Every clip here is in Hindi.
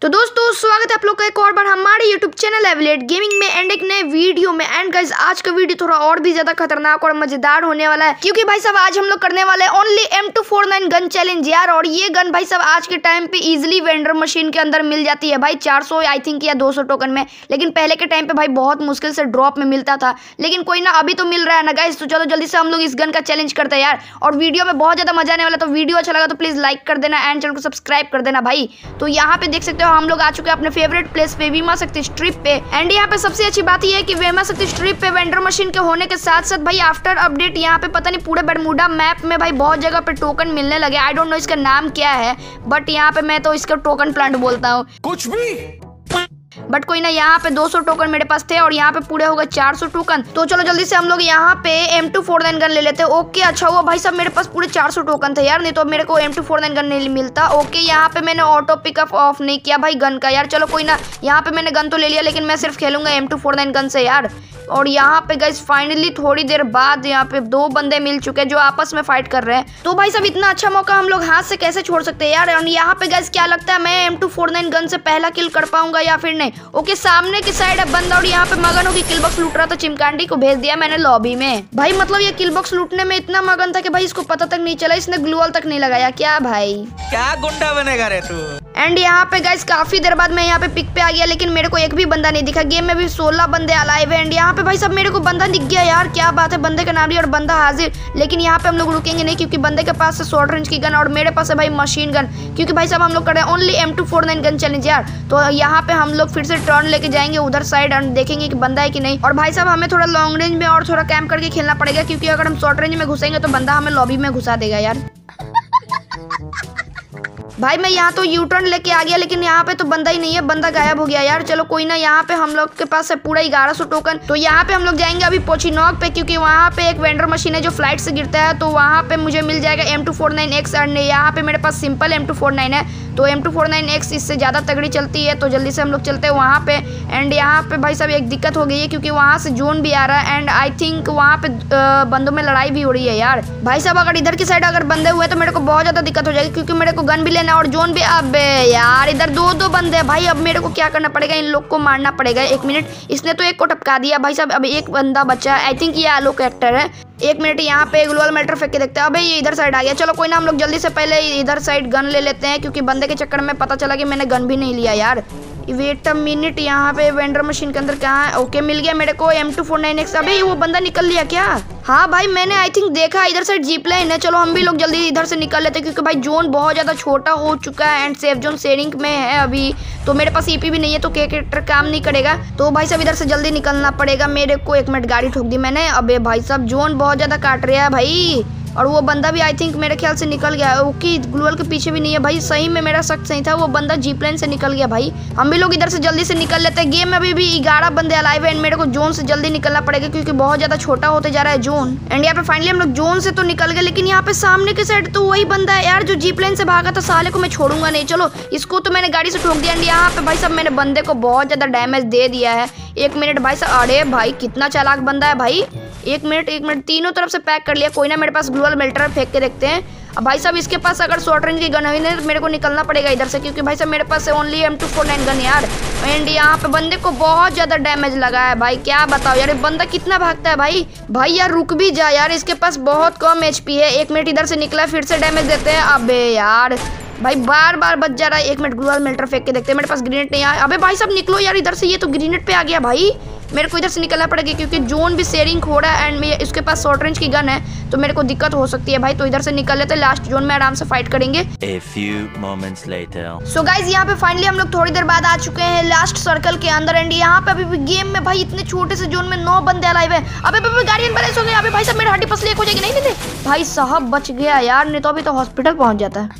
तो दोस्तों स्वागत है आप लोग का एक और बार हमारे यूट्यूब चैनल एविलेट गेमिंग में एंड एक नए वीडियो में। एंड गाइस आज का वीडियो थोड़ा और भी ज्यादा खतरनाक और मजेदार होने वाला है, क्योंकि भाई साहब आज हम लोग करने वाले हैं ओनली M249 गन चैलेंज यार। और ये गन भाई साहब आज के टाइम पे इजीली वेंडर मशीन के अंदर मिल जाती है भाई 400 आई थिंक या 200 टोकन में। लेकिन पहले के टाइम पे भाई बहुत मुश्किल से ड्रॉप में मिलता था, लेकिन कोई ना अभी तो मिल रहा है ना गाइस। तो चलो जल्दी से हम लोग इस गन का चैलेंज करते हैं यार। और वीडियो में बहुत ज्यादा मजा आने वाला, तो वीडियो अच्छा लगा तो प्लीज लाइक कर देना एंड चैनल को सब्सक्राइब कर देना भाई। तो यहाँ पे देख सकते हो हम लोग आ चुके हैं अपने फेवरेट प्लेस पे वेमा शक्ति स्ट्रिप पे। एंड यहाँ पे सबसे अच्छी बात ये है कि वेमा शक्ति स्ट्रिप पे वेंडर मशीन के होने के साथ साथ भाई आफ्टर अपडेट यहाँ पे पता नहीं पूरे बरमूडा मैप में भाई बहुत जगह पे टोकन मिलने लगे। आई डोंट नो इसका नाम क्या है, बट यहाँ पे मैं तो इसका टोकन प्लांट बोलता हूँ कुछ भी। बट कोई ना, यहाँ पे 200 टोकन मेरे पास थे और यहाँ पे पूरे हो गए 400 टोकन। तो चलो जल्दी से हम लोग यहाँ पे M249 गन ले लेते हैं। ओके अच्छा हुआ भाई साहब मेरे पास पूरे 400 टोकन थे यार, नहीं तो मेरे को M249 गन नहीं मिलता। ओके यहाँ पे मैंने ऑटो पिकअप ऑफ नहीं किया भाई गन का यार। चलो कोई ना, यहाँ पे मैंने गन तो ले लिया, लेकिन मैं सिर्फ खेलूंगा M249 गन से यार। और यहाँ पे गाइस फाइनली थोड़ी देर बाद यहाँ पे 2 बंदे मिल चुके हैं जो आपस में फाइट कर रहे हैं। तो भाई साहब इतना अच्छा मौका हम लोग हाथ से कैसे छोड़ सकते हैं यार। और यहाँ पे गाइस क्या लगता है मैं M249 गन से पहला किल कर पाऊंगा या फिर नहीं। ओके सामने की साइड है बंदा और यहाँ पे मगन होगी किल बॉक्स लूट रहा था। चिमकांडी को भेज दिया मैंने लॉबी में भाई। मतलब ये किल बॉक्स लूटने में इतना मगन था कि भाई इसको पता तक नहीं चला, इसने ग्लूअल तक नहीं लगाया। क्या भाई क्या गुंडा बनेगा रे तू। एंड यहाँ पे गाइस काफी देर बाद मैं यहाँ पे पिक पे आ गया, लेकिन मेरे को एक भी बंदा नहीं दिखा। गेम में भी 16 बंदे अलाइव है। एंड यहाँ पे भाई साहब मेरे को बंदा दिख गया यार, क्या बात है। बंदे का नाम लिया और बंदा हाजिर। लेकिन यहाँ पे हम लोग रुकेंगे नहीं, क्योंकि बंदे के पास है शॉर्ट रेंज की गन और मेरे पास है भाई मशीन गन। क्योंकि भाई साहब हम लोग कर रहे हैं ओनली M249 गन चैलेंज यार। तो यहाँ पे हम लोग फिर से टर्न लेके जाएंगे उधर साइड और देखेंगे कि बंदा है कि नहीं। और भाई साहब हमें थोड़ा लॉन्ग रेंज में और थोड़ा कैंप करके खेलना पड़ेगा, क्योंकि अगर हम शॉर्ट रेंज में घुसेंगे तो बंदा हमें लॉबी में घुसा देगा यार। भाई मैं यहाँ तो यू टर्न लेके आ गया, लेकिन यहाँ पे तो बंदा ही नहीं है, बंदा गायब हो गया यार। चलो कोई ना, यहाँ पे हम लोग के पास है पूरा 1100 टोकन। तो यहाँ पे हम लोग जाएंगे अभी पोचिनॉक पे, क्योंकि वहाँ पे एक वेंडर मशीन है जो फ्लाइट से गिरता है। तो वहाँ पे मुझे मिल जाएगा M249X। और यहाँ पे मेरे पास सिंपल M249 है, तो M249X इससे ज़्यादा तगड़ी चलती है। तो जल्दी से हम लोग चलते हैं वहाँ पे। एंड यहाँ पे भाई साहब एक दिक्कत हो गई है, क्योंकि वहाँ से जोन भी आ रहा है एंड आई थिंक वहाँ पे बंदों में लड़ाई भी हो रही है यार। भाई साहब अगर इधर की साइड अगर बंदे हुए तो मेरे को बहुत ज़्यादा दिक्कत हो जाएगी, क्योंकि मेरे को गन भी लेना और जोन भी। अबे यार इधर 2 बंदे हैं भाई। अब मेरे को क्या करना पड़ेगा, इन लोग को मारना पड़ेगा। 1 मिनट, इसने तो एक को टपका दिया भाई साहब। अब एक बंदा बचा है, आई थिंक ये आलो कैरेक्टर है। 1 मिनट यहाँ पे ग्लोबल मैटर फेंक के देखते हैं। अबे ये इधर साइड आ गया। चलो कोई ना, हम लोग जल्दी से पहले इधर साइड गन ले लेते हैं, क्योंकि बंदे के चक्कर में पता चला कि मैंने गन भी नहीं लिया यार। वेट अ मिनट, यहाँ पे वेंडर मशीन के अंदर कहाँ है। ओके मिल गया मेरे को M249X। अबे वो बंदा निकल लिया क्या। हाँ भाई मैंने आई थिंक देखा इधर साइड जीप लाइन है। चलो हम भी लोग जल्दी इधर से निकल लेते हैं, क्योंकि भाई जोन बहुत ज़्यादा छोटा हो चुका है एंड सेफ जोन शेयरिंग में है अभी। तो मेरे पास EP भी नहीं है, तो कैरेक्टर काम नहीं करेगा। तो भाई साहब इधर से जल्दी निकलना पड़ेगा मेरे को। 1 मिनट, गाड़ी ठोक दी मैंने। अबे भाई साहब जोन बहुत ज़्यादा काट रहा है भाई। और वो बंदा भी आई थिंक मेरे ख्याल से निकल गया है। ओके ग्लोबल के पीछे भी नहीं है भाई। सही में मेरा शक सही था, वो बंदा जीप लाइन से निकल गया भाई। हम भी लोग इधर से जल्दी से निकल लेते हैं। गेम में अभी भी 11 बंदे अलाइव है एंड मेरे को जोन से जल्दी निकलना पड़ेगा, क्योंकि बहुत ज्यादा छोटा होते जा रहा है जोन। एंड यहाँ पे फाइनली हम लोग जोन से तो निकल गए, लेकिन यहाँ पे सामने के साइड तो वही बंदा है यार जो जीप लाइन से भागा था। साले को मैं छोड़ूंगा नहीं। चलो इसको तो मैंने गाड़ी से ठोक दिया। एंड यहाँ पे भाई साहब मैंने बंदे को बहुत ज्यादा डैमेज दे दिया है। 1 मिनट भाई साहब, अरे भाई कितना चालाक बंदा है भाई। 1 मिनट, तीनों तरफ से पैक कर लिया। कोई ना, मेरे पास ग्लोबल मेल्टर फेंक के देखते हैं। अब भाई साहब इसके पास अगर शॉर्ट रेंज की गन है ना, मेरे को निकलना पड़ेगा इधर से, क्योंकि भाई साहब मेरे पास है ओनली M249 गन यार। एंड यहाँ पे बंदे को बहुत ज्यादा डैमेज लगा है भाई। क्या बताओ यार, बंदा कितना भागता है भाई। भाई यार रुक भी जा यार, इसके पास बहुत कम HP है। 1 मिनट इधर से निकला, फिर से डैमेज देते हैं। अबे यार भाई बार बार बच जा रहा है। 1 मिनट ग्लोबल मेल्टर फेंक के देखते हैं। मेरे पास ग्रेनेड नहीं आया। अबे भाई साहब निकलो यार इधर से, ये तो ग्रेनेड पे आ गया भाई। मेरे को इधर से निकलना पड़ेगा, क्योंकि जोन भी शेयरिंग हो रहा है एंड इसके पास शॉर्ट रेंज की गन है, तो मेरे को दिक्कत हो सकती है भाई। तो इधर से निकल लेते हैं, लास्ट जोन में आराम से फाइट करेंगे। A few moments later. So guys यहाँ पे फाइनली हम लोग थोड़ी देर बाद आ चुके हैं लास्ट सर्कल के अंदर। एंड यहाँ पे अभी भी गेम में भाई इतने छोटे से जोन में 9 बंदे अलाइव है। अबे गार्डियन बैलेंस हो गया। अबे भाई साहब मेरा हड्डी पसली एक हो जाएगी। नहीं भाई साहब बच गया यार, नहीं तो अभी तो हॉस्पिटल पहुंच जाता है।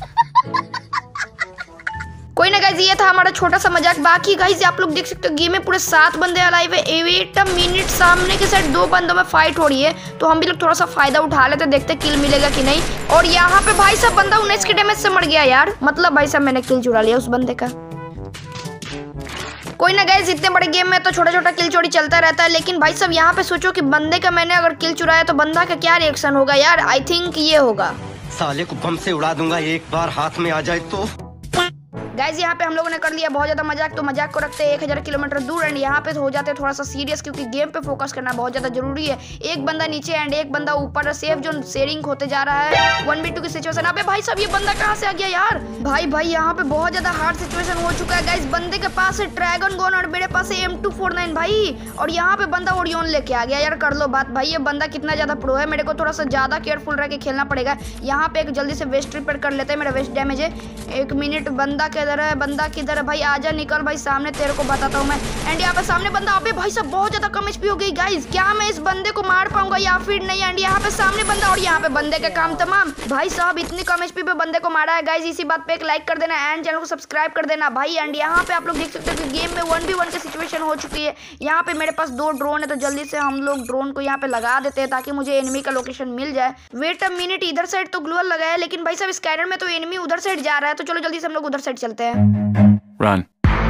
कोई ना गाइज, ये था हमारा छोटा सा मजाक। बाकी गाइज आप लोग देख सकते हो गेम में पूरे 7 बंदे अलाइव है। वेट अ मिनट, सामने के साइड 2 बंदों में फाइट हो रही है, तो हम भी लोग थोड़ा सा फायदा उठा लेते, देखते किल मिलेगा कि नहीं। और यहाँ पे भाई साहब बंदा 19 के डैमेज से मर गया यार। मतलब भाई साहब मैंने किल चुरा लिया उस बंदे का। कोई ना गाइस, इतने बड़े गेम में तो छोटा छोटा किल चोरी चलता रहता है, लेकिन भाई साहब यहाँ पे सोचो कि बंदे का मैंने अगर किल चुराया तो बंदा का क्या रिएक्शन होगा यार। आई थिंक ये होगा, साले को बम से उड़ा दूंगा एक बार हाथ में आ जाए तो। गाइज यहाँ पे हम लोगों ने कर लिया बहुत ज्यादा मजाक, तो मजाक को रखते हैं 1000 किलोमीटर दूर एंड यहाँ पे हो जाते हैं थोड़ा सा सीरियस, क्योंकि गेम पे फोकस करना बहुत ज्यादा जरूरी है। एक बंदा नीचे एंड एक बंदा ऊपर, सेफ जोन शेयरिंग होते जा रहा है 1v2 की सिचुएशन। अबे भाई साहब ये बंदा कहाँ से आ गया यार? भाई यहाँ पे बहुत ज्यादा हार्ड सिचुएशन हो चुका है गाइज। बंदे के पास है ड्रैगन गन और मेरे पास है M249 भाई, और यहाँ पे बंदा ओरियन लेके आ गया यार। कर लो बात भाई, ये बंदा कितना ज्यादा प्रो है। मेरे को थोड़ा सा ज्यादा केयरफुल रह के खेलना पड़ेगा। यहाँ पे एक जल्दी से वेस्ट रिपेयर कर लेते हैं, मेरा वेस्ट डैमेज है। 1 मिनट, बंदा किधर है? बंदा किधर है भाई? आजा निकल भाई सामने, तेरे को बताता हूँ मैं। एंड यहाँ पे सामने बंदा, अबे भाई साहब बहुत ज्यादा कम HP हो गई गाइज। क्या मैं इस बंदे को मार पाऊंगा या फिर नहीं? एंड यहाँ पे सामने बंदा और यहाँ पे बंदे का काम तमाम। भाई साहब इतनी कम HP पे बंदे को मारा है गाइज। इसी बात पे एक लाइक कर देना एंड चैनल को सब्सक्राइब कर देना भाई। एंड यहाँ पे आप लोग देख सकते हो कि गेम में 1v1 की सिचुएशन हो चुकी है। यहाँ पे मेरे पास 2 ड्रोन है, तो जल्दी से हम लोग ड्रोन को यहाँ पे लगा देते हैं ताकि मुझे एनिमी का लोकेशन मिल जाए। वेट अ मिनट, इधर साइड तो ग्लूअल लगाया है, लेकिन भाई साहब स्कैनर में तो एनिमी उधर साइड जा रहा है, तो चलो जल्दी से हम लोग उधर साइड चलते हैं। Run.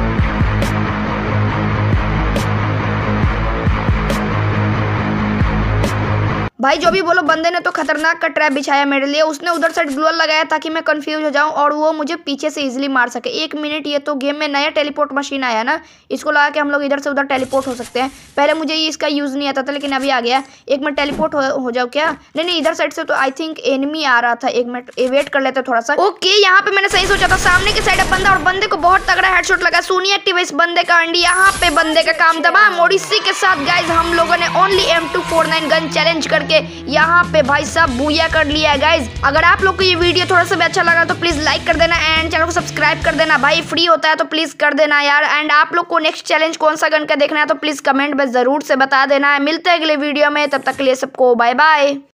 भाई जो भी बोलो, बंदे ने तो खतरनाक का ट्रैप बिछाया मेरे लिए। उसने उधर साइड ग्लूअल लगाया ताकि मैं कंफ्यूज हो जाऊं और वो मुझे पीछे से इजीली मार सके। 1 मिनट, ये तो गेम में नया टेलीपोर्ट मशीन आया ना, इसको लगा के हम लोग इधर से उधर टेलीपोर्ट हो सकते हैं। पहले मुझे ये इसका यूज नहीं आता था, लेकिन अभी आ गया। 1 मिनट टेलीपोर्ट हो जाओ क्या? नहीं, इधर साइड से तो आई थिंक एनिमी आ रहा था। 1 मिनट वेट कर लेते थोड़ा सा। ओके, यहाँ पे मैंने सही सोचा था, सामने के साइड बंदा और बंदे को बहुत तगड़ा हेडशॉट लगा। सोनी एक्टिव है इस बंदे का। एंड यहाँ पे बंदे का काम तमाम। और इसी के साथ गाइज हम लोगों ने ओनली M249 गन चैलेंज करके यहाँ पे भाई साहब बूया कर लिया है गाइज। अगर आप लोग को ये वीडियो थोड़ा सा भी अच्छा लगा तो प्लीज लाइक कर देना एंड चैनल को सब्सक्राइब कर देना भाई। फ्री होता है तो प्लीज कर देना यार। एंड आप लोग को नेक्स्ट चैलेंज कौन सा गन का देखना है तो प्लीज कमेंट में जरूर से बता देना है। मिलते हैं अगले वीडियो में, तब तक के लिए सबको बाय बाय।